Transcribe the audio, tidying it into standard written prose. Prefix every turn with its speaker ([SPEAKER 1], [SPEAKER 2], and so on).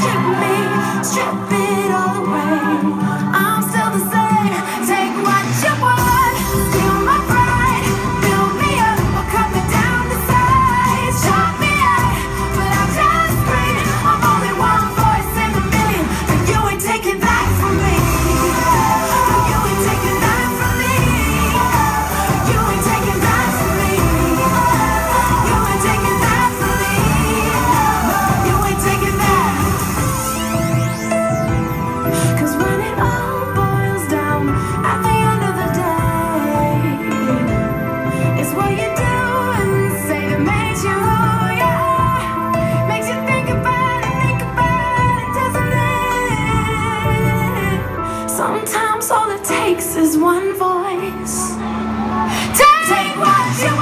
[SPEAKER 1] Strip me, strip it all away. I'm still the same. Take what you want, steal my pride, build me up or cut me down to size. Shot me at, but I just scream. I'm only one voice in a million, but you ain't taking that from me. No, you ain't taking that from me. You ain't taking that from me. You ain't taking that from me. You ain't taking that. 'Cause when it all boils down, at the end of the day, it's what you do and say that makes you who you are. Makes you think about it, doesn't it? Sometimes all it takes is one voice. Take what you